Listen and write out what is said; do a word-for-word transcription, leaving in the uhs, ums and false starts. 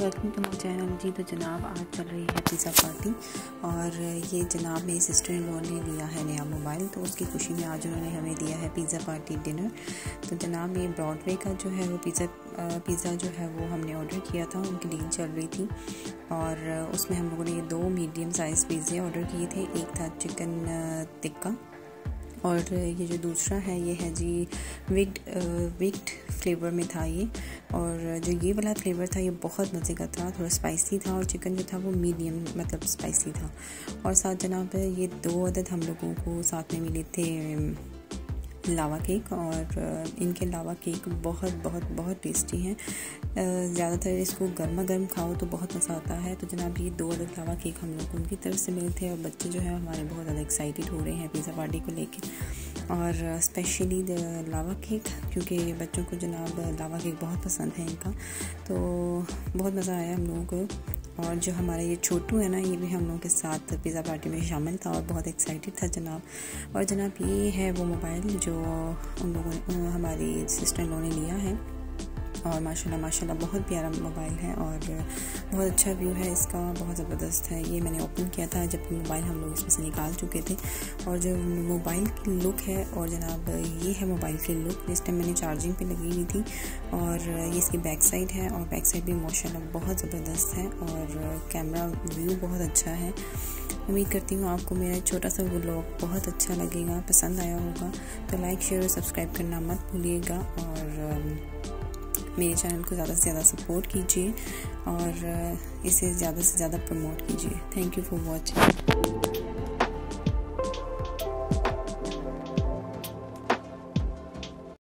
Welcome to my channel जी। तो जनाब आज चल रही है पिज़्ज़ा पार्टी और ये जनाब मेरी सिस्टर इन लॉ ने लिया है नया मोबाइल, तो उसकी खुशी में आज उन्होंने हमें दिया है पिज़्ज़ा पार्टी डिनर। तो जनाब ये ब्रॉडवे का जो है वो पिज़्ज़ा पिज़्ज़ा जो है वो हमने ऑर्डर किया था, उनकी डील चल रही थी और उसमें हम लोगों ने ये दो मीडियम साइज़ पिज़्ज़े ऑर्डर किए थे। एक था चिकन टिक्का और ये जो दूसरा है ये है जी विक्ड विक्ड फ्लेवर में था ये। और जो ये वाला फ्लेवर था ये बहुत मज़े का था, थोड़ा स्पाइसी था और चिकन जो था वो मीडियम मतलब स्पाइसी था। और साथ जनाब ये दो अदद हम लोगों को साथ में मिले थे लावा केक, और इनके लावा केक बहुत बहुत बहुत टेस्टी हैं। ज़्यादातर इसको गर्मा गर्म खाओ तो बहुत मज़ा आता है। तो जनाब ये दो अदद लावा केक हम लोग को उनकी तरफ से मिले थे और बच्चे जो है हमारे बहुत ज़्यादा एक्साइटेड हो रहे हैं पिज़्ज़ा पार्टी को लेके, और स्पेशली लावा केक क्योंकि बच्चों को जनाब लावा केक बहुत पसंद है इनका। तो बहुत मज़ा आया हम लोगों को। और जो हमारा ये छोटू है ना, ये भी हम लोगों के साथ पिज़्ज़ा पार्टी में शामिल था और बहुत एक्साइटेड था जनाब। और जनाब ये है वो मोबाइल जो उन लोगों ने हमारी सिस्टर इन लॉ ने लिया है और माशाल्लाह माशाल्लाह बहुत प्यारा मोबाइल है और बहुत अच्छा व्यू है इसका, बहुत ज़बरदस्त है। ये मैंने ओपन किया था जब मोबाइल हम लोग इसमें से निकाल चुके थे। और जो मोबाइल की लुक है और जनाब ये है मोबाइल की लुक, इस टाइम मैंने चार्जिंग पे लगी हुई थी। और ये इसकी बैक साइड है और बैक साइड भी माशाल्लाह बहुत ज़बरदस्त है और कैमरा व्यू बहुत अच्छा है। उम्मीद करती हूँ आपको मेरा छोटा सा व्लॉग बहुत अच्छा लगेगा, पसंद आया होगा। तो लाइक शेयर और सब्सक्राइब करना मत भूलिएगा और मेरे चैनल को ज़्यादा से ज़्यादा सपोर्ट कीजिए और इसे ज़्यादा से ज़्यादा प्रमोट कीजिए। Thank you for watching.